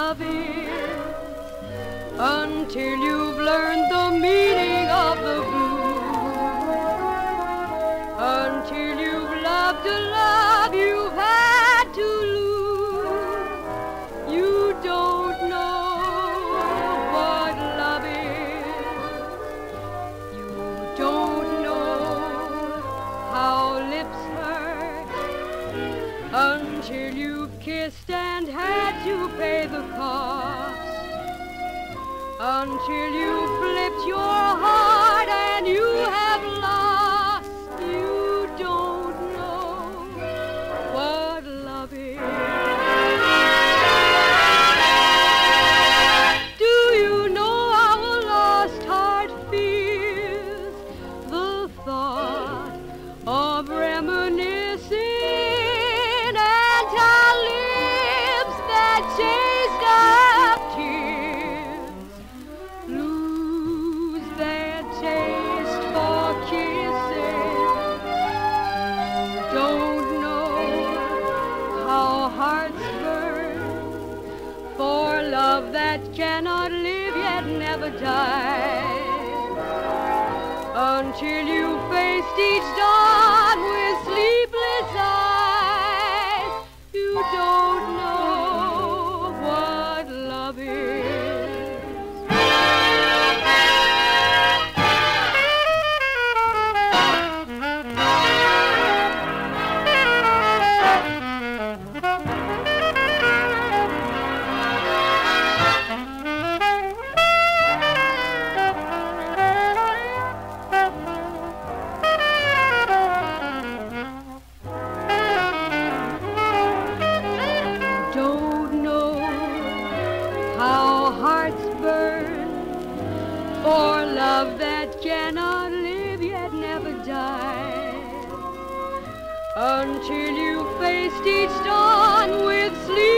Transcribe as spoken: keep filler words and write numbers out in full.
love is, until you've learned the meaning of the blues, until you've loved a love you've had to lose. You don't know what love is. You don't know how lips hurt until you've kissed and had to pay the cost, until you flipped your heart and you have lost. You don't know what love is. Do you know how a lost heart feels? The thought of reminiscing and our lips that chased up tears lose their taste for kissing. You don't know how hearts burn for love that cannot live yet never died, until you faced each dawn with sleepless eyes. You don't know what love is. Don't know how hearts burn for love that cannot live yet never died, until you faced each dawn with sleep.